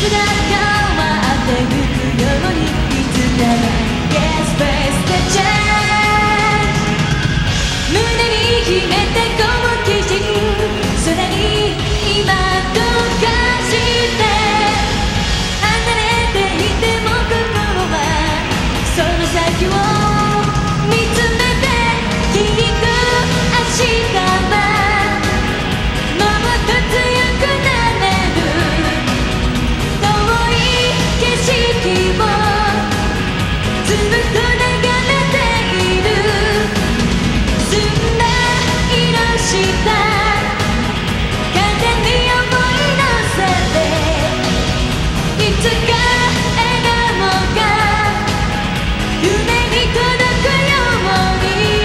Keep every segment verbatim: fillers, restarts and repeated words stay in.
が変わってゆくようにいつかは Yes Face the Change 胸に秘めてこう基準空に今溶かして離れていても心はその先を見つめてきっと明日はもっと強くなれる遠い景色をずっと眺めている澄んだ色した風に思い乗せていつか笑顔が夢に届くように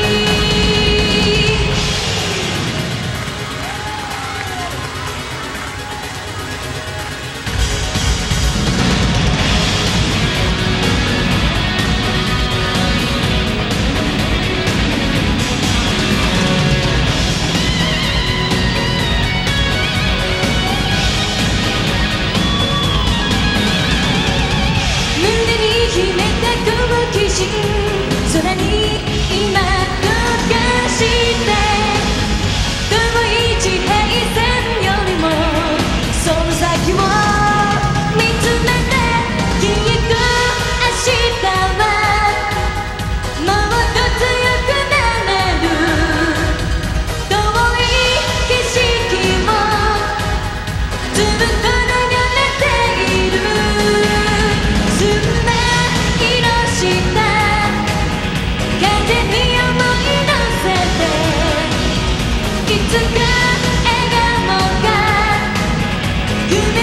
胸に秘めた好奇心空に今溶かして遠い地平線よりもその先を見つめてきっと明日はもっと強くなれる遠い景色をずっと眺めている澄んだ色した風に思い乗せていつか笑顔が夢